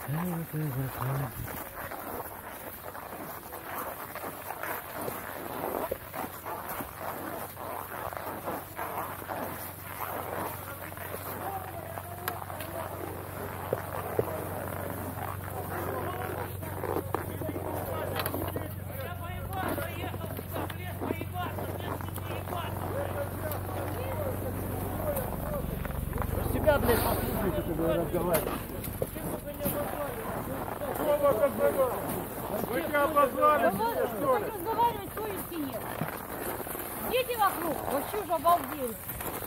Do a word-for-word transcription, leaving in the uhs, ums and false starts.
Тебя, блядь, послушайте, когда разговариваешь. Вы тебя обозвали, что ли? Разговаривать совести нет. Дети вокруг, вообще уже обалдели.